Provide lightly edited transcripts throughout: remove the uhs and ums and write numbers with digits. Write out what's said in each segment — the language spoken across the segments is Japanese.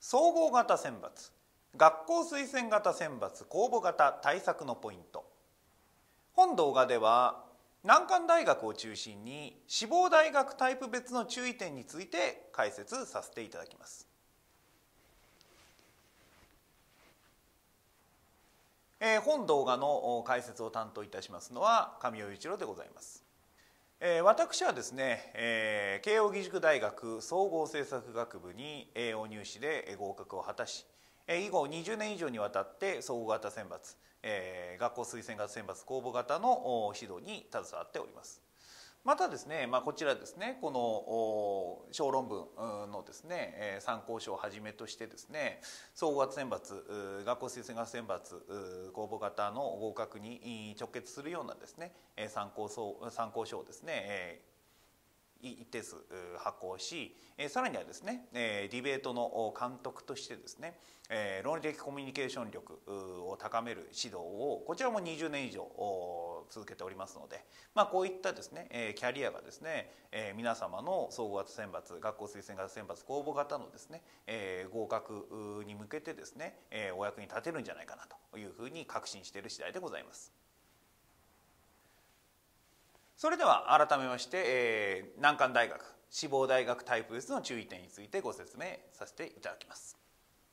総合型選抜、学校推薦型選抜公募型対策のポイント。本動画では難関大学を中心に志望大学タイプ別の注意点について解説させていただきます。本動画の解説を担当いたしますのは上尾雄一郎でございます。私はですね、慶應義塾大学総合政策学部に栄養入試で合格を果たし、以後20年以上にわたって総合型選抜、学校推薦型選抜公募型の指導に携わっております。またですね、こちらですね、この小論文のですね参考書をはじめとしてですね、総合型選抜、学校推薦型選抜公募型の合格に直結するようなですね参考書をですね一定数発行し、さらにはですねディベートの監督としてですね論理的コミュニケーション力を高める指導をこちらも20年以上続けておりますので、こういったですねキャリアがですね皆様の総合型選抜、学校推薦型選抜公募型のですね合格に向けてですねお役に立てるんじゃないかなというふうに確信している次第でございます。それでは改めまして、難関大学志望大学タイプ別の注意点についてご説明させていただきます。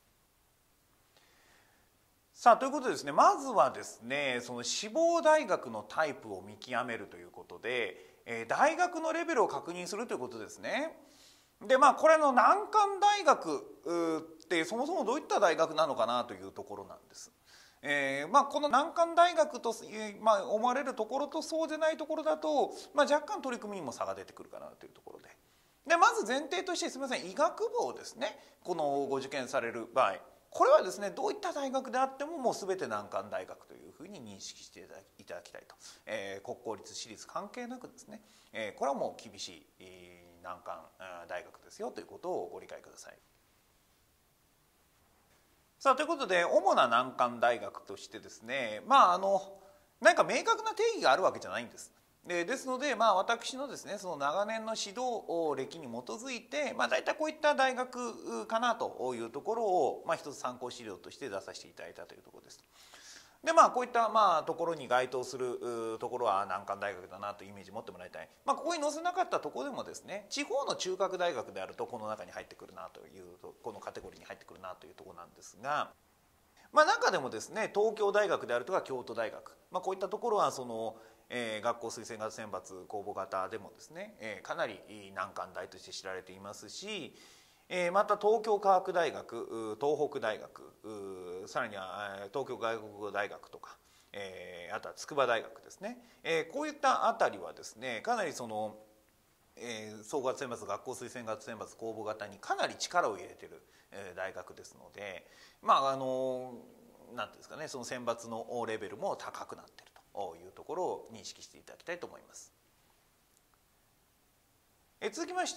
さあということでですね、まずはですねその志望大学のタイプを見極めるということで、大学のレベルを確認するということですね。でこれの難関大学ってそもそもどういった大学なのかなというところなんです。この難関大学と、思われるところとそうでないところだと、若干取り組みにも差が出てくるかなというところで、まず前提としてすみません、医学部をですねこのご受験される場合、これはですねどういった大学であってももう全て難関大学というふうに認識していただきたいと、国公立私立関係なくですね、これはもう厳しい難関大学ですよということをご理解ください。さあということで主な難関大学としてですね何か明確な定義があるわけじゃないんです。ですので私のですねその長年の指導歴に基づいて大体こういった大学かなというところを一つ参考資料として出させていただいたというところです。でこういったところに該当するところは難関大学だなというイメージを持ってもらいたい。ここに載せなかったところでもですね地方の中核大学であるとこの中に入ってくるなというこのカテゴリーに入ってくるなというところなんですが、中でもですね東京大学であるとか京都大学、こういったところはその学校推薦型選抜公募型でもですねかなり難関大として知られていますし、また東京科学大学、東北大学、さらには東京外国語大学とか、あとは筑波大学ですね、こういったあたりはですねかなりその総合型選抜、学校推薦型選抜公募型にかなり力を入れている大学ですので、なんていうんですかね、その選抜のレベルも高くなっているというところを認識していただきたいと思います。続きまして、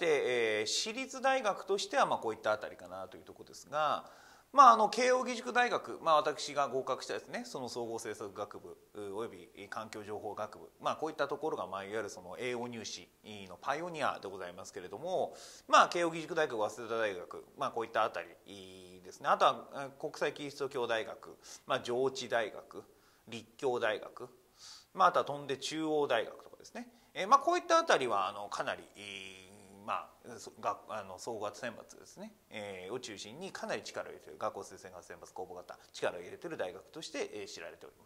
私立大学としてはこういったあたりかなというところですが、慶應義塾大学、私が合格したですねその総合政策学部および環境情報学部、こういったところがいわゆるその栄養入試のパイオニアでございますけれども、慶應義塾大学、早稲田大学、こういったあたりですね。あとは国際キリスト教大学、上智大学、立教大学、あとは飛んで中央大学とかですね、こういったあたりはかなり総合型選抜ですね、を中心にかなり力を入れている、学校推薦型選抜公募型力を入れている大学として知られております。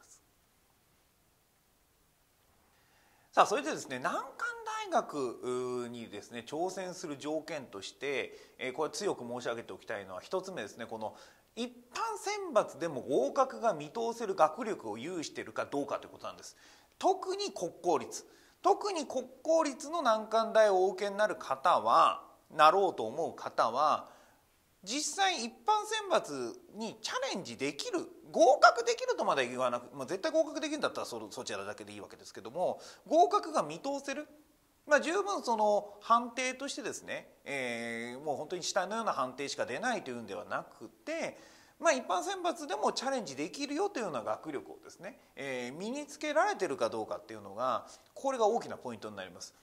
さあそれでですね難関大学にですね挑戦する条件としてこれ強く申し上げておきたいのは一つ目ですね、この一般選抜でも合格が見通せる学力を有しているかどうかということなんです。特に国公立の難関大をお受けになる方は、なろうと思う方は実際一般選抜にチャレンジできる、合格できるとまで言わなく、絶対合格できるんだったらそちらだけでいいわけですけども、合格が見通せる、十分その判定としてですね、もう本当に下のような判定しか出ないというんではなくて、一般選抜でもチャレンジできるよというような学力をですね、身につけられてるかどうかっていうのがこれが大きなポイントになります。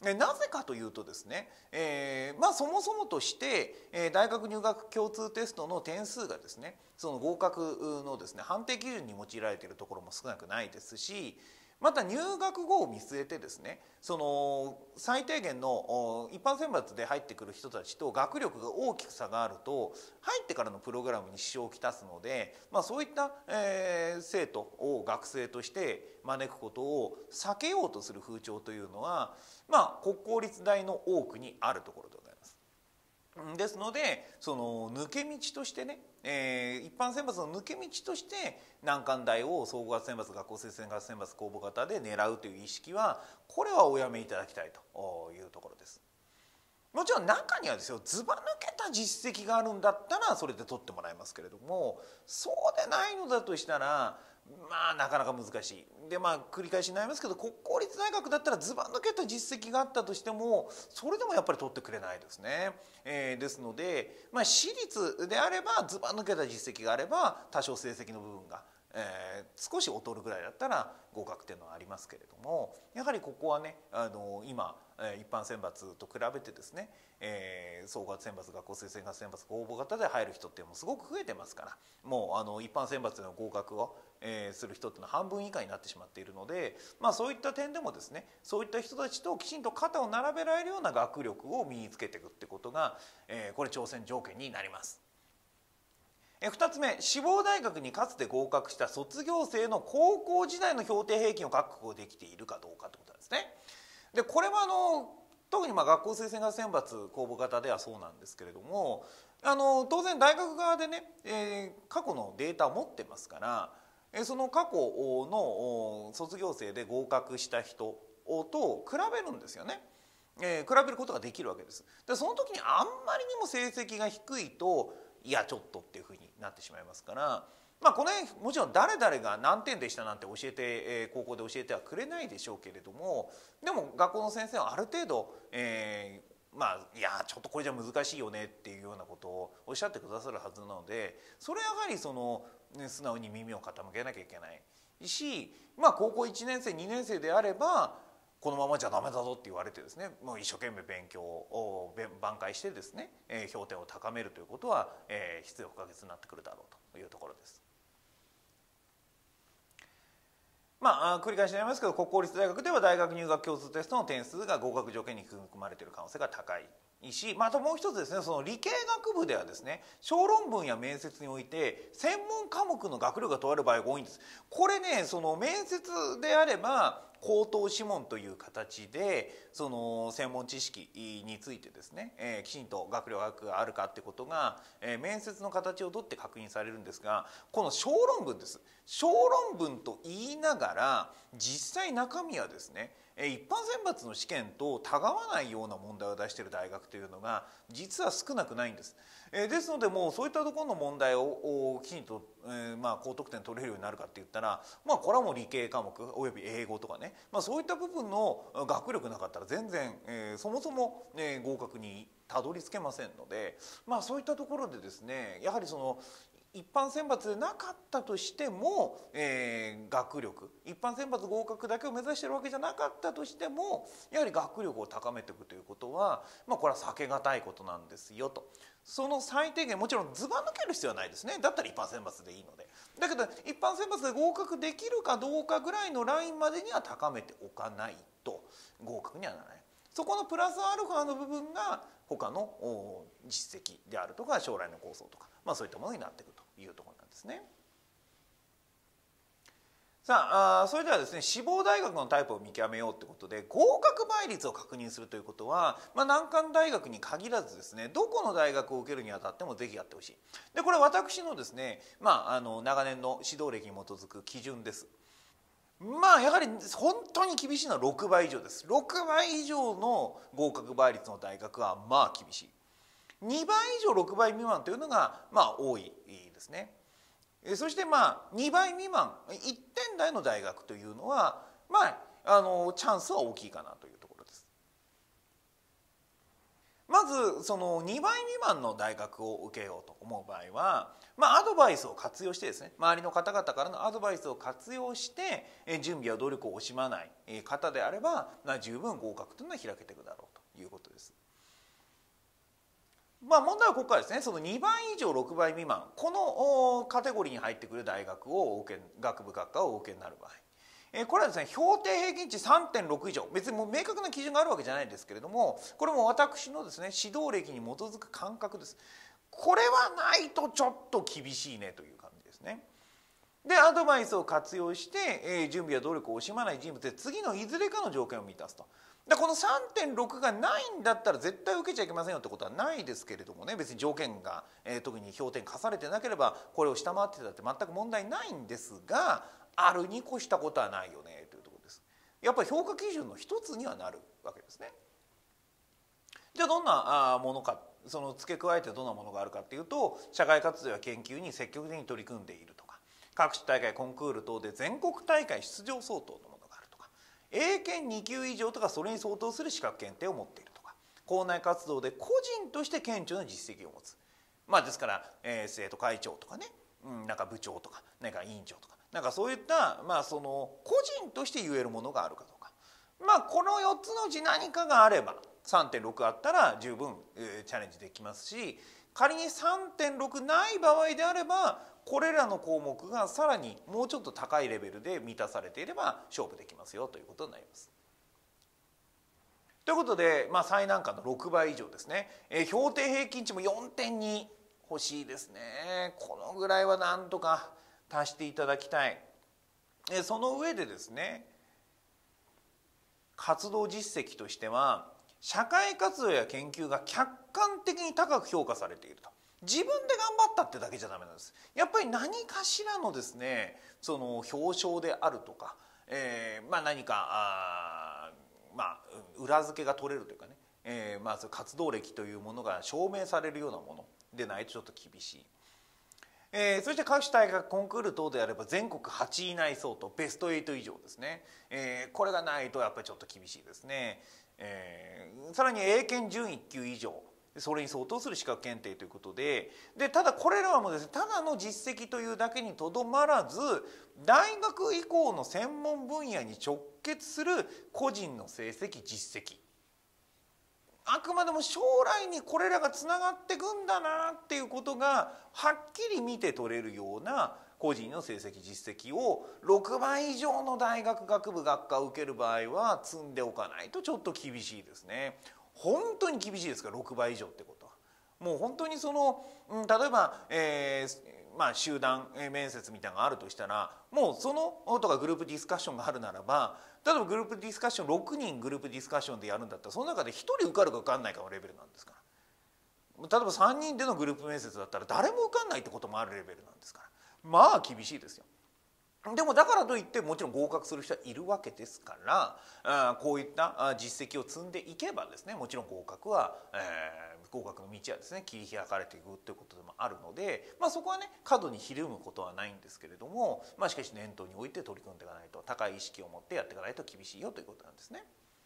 なぜかというとですね、そもそもとして、大学入学共通テストの点数がですねその合格のですね判定基準に用いられているところも少なくないですし、また入学後を見据えてですねその最低限の一般選抜で入ってくる人たちと学力が大きく差があると入ってからのプログラムに支障をきたすので、そういった、生徒を学生として招くことを避けようとする風潮というのは、国公立大の多くにあるところでございます。ですのでその抜け道としてね、一般選抜の抜け道として難関大を総合選抜学校推薦学選抜公募型で狙うという意識はこれはおやめいただきたいというところです。もちろん中にはですよずば抜けた実績があるんだったらそれで取ってもらいますけれども、そうでないのだとしたらなかなか難しい。で繰り返しになりますけど国公立大学だったらずば抜けた実績があったとしてもそれでもやっぱり取ってくれないですね。ですので、私立であればずば抜けた実績があれば多少成績の部分が、少し劣るぐらいだったら合格っていうのはありますけれども、やはりここはね今一般選抜と比べてですね、総合選抜学校推薦学選抜公募型で入る人っていうのもすごく増えてますから、もう一般選抜での合格を、する人っていうのは半分以下になってしまっているので、そういった点でもですねそういった人たちときちんと肩を並べられるような学力を身につけていくってことが、これ挑戦条件になります。2つ目、志望大学にかつて合格した卒業生の高校時代の評定平均を確保できているかどうかということなんですね。でこれは特に学校推薦学選抜公募型ではそうなんですけれども、当然大学側でね、過去のデータを持ってますから、その過去の卒業生で合格した人と比べるんですよね。比べることができるわけです。でその時にあんまりにも成績が低いといやちょっとっていうふうになってしまいますから、この辺もちろん誰々が何点でしたなんて教えて、高校で教えてはくれないでしょうけれども、でも学校の先生はある程度、いやちょっとこれじゃ難しいよねっていうようなことをおっしゃってくださるはずなので、それはやはり素直に耳を傾けなきゃいけないし、高校1年生2年生であればこのままじゃダメだぞって言われてですね、もう一生懸命勉強を挽回してですね、評点を高めるということは、必要不可欠になってくるだろうというところです。繰り返しになりますけど国公立大学では大学入学共通テストの点数が合格条件に含まれている可能性が高いし、あともう一つですね、その理系学部ではですね小論文や面接において専門科目の学力が問われる場合が多いんです。これね面接であれば口頭試問という形でその専門知識についてですね、きちんと学力があるかってことが、面接の形をとって確認されるんですが、この小論文です。小論文と言いながら実際中身はですね一般選抜の試験とたがわないような問題を出している大学というのが実は少なくないんです。ですのでもうそういったところの問題をきちんと、高得点取れるようになるかって言ったら、これはもう理系科目および英語とかね、そういった部分の学力なかったら全然、そもそも、合格にたどり着けませんので、そういったところでですねやはり一般選抜でなかったとしても、学力一般選抜合格だけを目指しているわけじゃなかったとしてもやはり学力を高めていくということは、これは避けがたいことなんですよと。その最低限もちろんずば抜ける必要はないですね。だったら一般選抜でいいので。だけど一般選抜で合格できるかどうかぐらいのラインまでには高めておかないと合格にはならない。そこのプラスアルファの部分が他の実績であるとか将来の構想とか、そういったものになっていくというところなんですね。さあそれではですね志望大学のタイプを見極めようということで合格倍率を確認するということは、難関大学に限らずですねどこの大学を受けるにあたってもぜひやってほしい。でこれは私のですね、長年の指導歴に基づく基準です。やはり本当に厳しいのは6倍以上です。6倍以上の合格倍率の大学は厳しい。2倍以上6倍未満というのが多いですね。そして2倍未満1点台の大学というのはチャンスは大きいかなというところです。 まずその2倍未満の大学を受けようと思う場合は、アドバイスを活用してですね、周りの方々からのアドバイスを活用して準備や努力を惜しまない方であれば、十分合格というのは開けていくだろうということです。問題はここからですね、その2倍以上6倍未満、このカテゴリーに入ってくる大学をお受け、学部学科をお受けになる場合、これはですね、標定平均値 3.6 以上、別にもう明確な基準があるわけじゃないですけれども、これも私のですね、指導歴に基づく感覚です。これはないとちょっと厳しいねという感じですね。でアドバイスを活用して、準備や努力を惜しまない人物で次のいずれかの条件を満たすと。でこの 3.6 がないんだったら絶対受けちゃいけませんよってことはないですけれどもね、別に条件が、特に評点課されてなければこれを下回ってたって全く問題ないんですが、あるに越したことはないよねというところです。やっぱり評価基準の一つにはなるわけですね。じゃあどんなものか、その付け加えてどんなものがあるかっていうと、社会活動や研究に積極的に取り組んでいるとか、各種大会コンクール等で全国大会出場相当のものがあるとか、英検2級以上とかそれに相当する資格検定を持っているとか、校内活動で個人として顕著な実績を持つ、ですから、生徒会長とかね、なんか部長とかなんか委員長とかなんかそういった、その個人として言えるものがあるかどうか、この4つのうち何かがあれば 3.6 あったら十分、チャレンジできますし、仮に 3.6 ない場合であればこれらの項目がさらにもうちょっと高いレベルで満たされていれば勝負できますよということになります。ということで、最難関の6倍以上ですね、標定平均値も 4.2 欲しいですね。このぐらいはなんとか足していただきたい。その上でですね、活動実績としては社会活動や研究が客観的に高く評価されていると。自分で頑張ったってだけじゃダメなんです。やっぱり何かしらのですね、その表彰であるとか、何か裏付けが取れるというかね、活動歴というものが証明されるようなものでないとちょっと厳しい。そして各種大学コンクール等であれば全国8位以内相当ベスト8以上ですね、これがないとやっぱりちょっと厳しいですね。さらに英検準1級以上、それに相当する資格検定ということで、ただこれらもですね、ただの実績というだけにとどまらず大学以降の専門分野に直結する個人の成績実績、あくまでも将来にこれらがつながっていくんだなっていうことがはっきり見て取れるような個人の成績実績を6倍以上の大学学部学科を受ける場合は積んでおかないとちょっと厳しいですね。本当に厳しいですから6倍以上ってことは。もう本当にその例えば、集団面接みたいなのがあるとしたら、もうそのとかグループディスカッションがあるならば、例えばグループディスカッション6人グループディスカッションでやるんだったらその中で1人受かるか受かんないかのレベルなんですから。例えば3人でのグループ面接だったら誰も受かんないってこともあるレベルなんですから、厳しいですよ。でもだからといってもちろん合格する人はいるわけですから、こういった実績を積んでいけばですね、もちろん合格は、合格の道はですね切り開かれていくということでもあるので、そこはね過度にひるむことはないんですけれども、しかし念頭に置いて取り組んでいかないと、高い意識を持ってやっていかないと厳しいよということなんですね。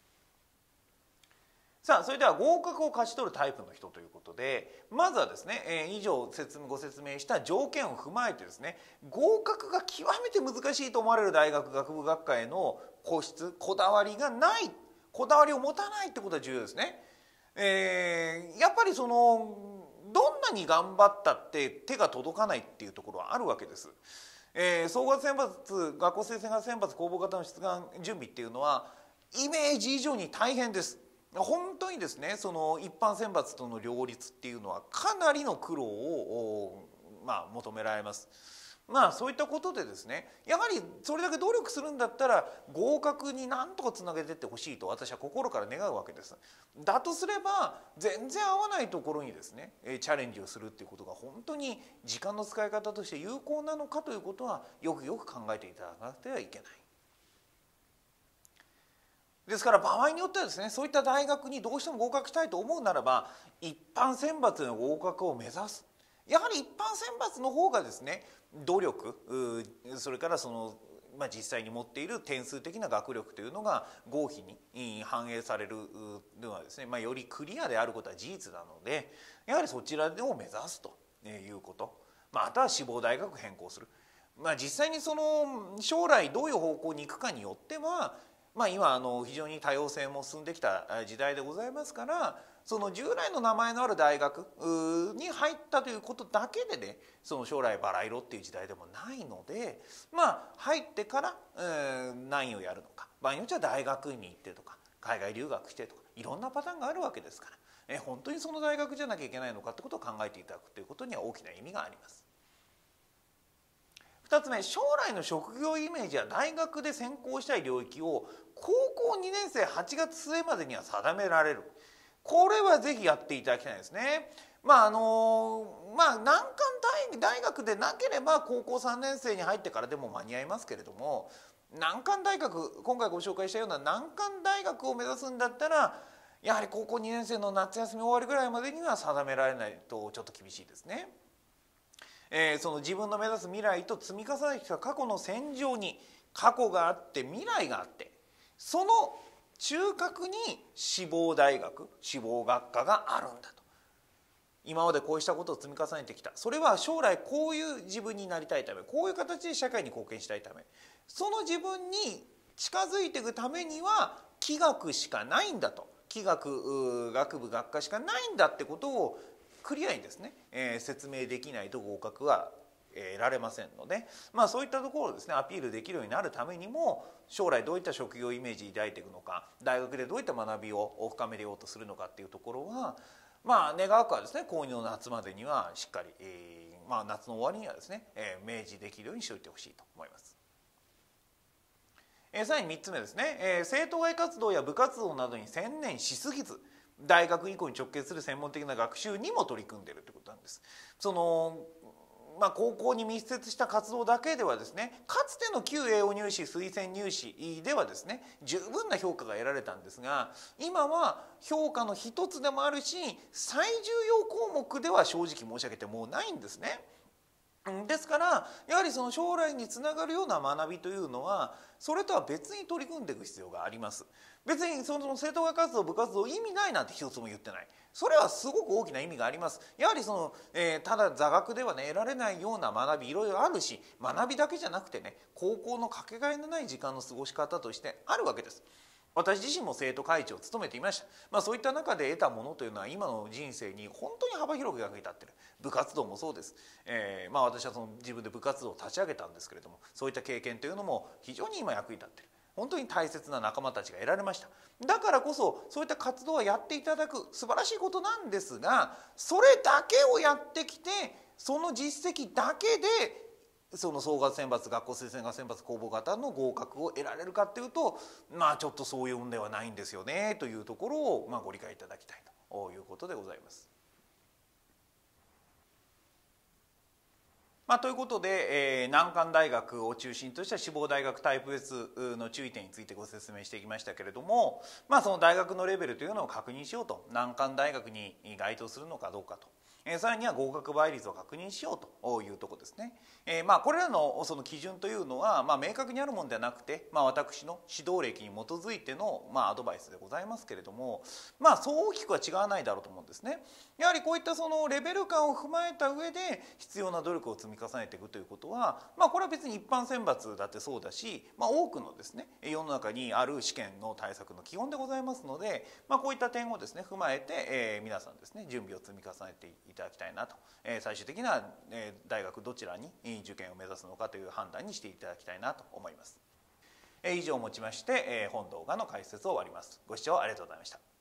さあそれでは合格を勝ち取るタイプの人ということで、まずはですね、以上ご説明した条件を踏まえてですね、合格が極めて難しいと思われる大学学部学科への固執こだわりがない、こだわりを持たないってことが重要ですね。やっぱりそのどんなに頑張ったって手が届かないっていうところはあるわけです。総合選抜、学校推薦選抜公募型の出願準備っていうのはイメージ以上に大変です。本当にですね、その一般選抜との両立っていうのはかなりの苦労を求められます。そういったことでですね、やはりそれだけ努力するんだったら合格になんとかつなげていってほしいと私は心から願うわけです。だとすれば全然合わないところにですねチャレンジをするっていうことが本当に時間の使い方として有効なのかということはよくよく考えていただかなくてはいけない。ですから場合によってはですね、そういった大学にどうしても合格したいと思うならば一般選抜の合格を目指す。やはり一般選抜の方がですね努力、それからその実際に持っている点数的な学力というのが合否に反映されるのはですね、よりクリアであることは事実なので、やはりそちらを目指すということ、あとは志望大学変更する、実際にその将来どういう方向に行くかによっては、今非常に多様性も進んできた時代でございますから、その従来の名前のある大学に入ったということだけでね、その将来バラ色っていう時代でもないので、入ってから何をやるのか、場合によっては大学院に行ってとか海外留学してとか、いろんなパターンがあるわけですから、本当にその大学じゃなきゃいけないのかってことを考えていただくということには大きな意味があります。2つ目、将来の職業イメージや大学で専攻したい領域を高校2年生8月末までには定められる。これはぜひやっていただきたいですね。難関大学でなければ高校3年生に入ってからでも間に合いますけれども、難関大学、今回ご紹介したような難関大学を目指すんだったら、やはり高校2年生の夏休み終わりぐらいまでには定められないとちょっと厳しいですね。その自分の目指す未来と積み重ねてきた過去の戦場に過去があって未来があって、その中核に志望大学、志望学科があるんだと。今までこうしたことを積み重ねてきた、それは将来こういう自分になりたいため、こういう形で社会に貢献したいため、その自分に近づいていくためには気学しかないんだと、気学学部学科しかないんだってことをクリアにですね、説明できないと合格は得られませんので、そういったところをですねアピールできるようになるためにも、将来どういった職業イメージを抱いていくのか、大学でどういった学びを深めようとするのかっていうところは、願わくはですね高2の夏までにはしっかり、夏の終わりにはですね、明示できるようにしておいてほしいと思います。さらに3つ目ですね、生徒会活動や部活動などに専念しすぎず、大学以降に直結する専門的な学習にも取り組んでいるということなんです。高校に密接した活動だけではですね、かつての旧栄養入試推薦入試ではですね十分な評価が得られたんですが、今は評価の一つでもあるし最重要項目では正直申し上げてもうないんですね。ですからやはりその将来につながるような学びというのはそれとは別に取り組んでいく必要があります。別にその生徒会活動部活動意味ないなんて一つも言ってない。それはすごく大きな意味があります。やはりただ座学ではね得られないような学びいろいろあるし、学びだけじゃなくてね高校のかけがえのない時間の過ごし方としてあるわけです。私自身も生徒会長を務めていました。そういった中で得たものというのは今の人生に本当に幅広く役に立っている。部活動もそうです。私は自分で部活動を立ち上げたんですけれども、そういった経験というのも非常に今役に立っている。本当に大切な仲間たちが得られました。だからこそそういった活動をやっていただく素晴らしいことなんですが、それだけをやってきてその実績だけでその総合選抜、学校推薦学選抜公募型の合格を得られるかっていうと、ちょっとそういうんではないんですよねというところをご理解いただきたいということでございます。ということで、難関大学を中心とした志望大学タイプ別の注意点についてご説明してきましたけれども、その大学のレベルというのを確認しようと、難関大学に該当するのかどうかと、さらには合格倍率を確認しようというところですね。これらのその基準というのは、明確にあるものではなくて、私の指導歴に基づいての、アドバイスでございますけれども、そう大きくは違わないだろうと思うんですね。やはりこういったそのレベル感を踏まえた上で必要な努力を積み重ねていくということは、これは別に一般選抜だってそうだし、多くのですね世の中にある試験の対策の基本でございますので、こういった点をですね踏まえて、皆さんですね準備を積み重ねていただきたいなと、最終的な大学どちらに受験を目指すのかという判断にしていただきたいなと思います。以上をもちまして本動画の解説を終わります。ご視聴ありがとうございました。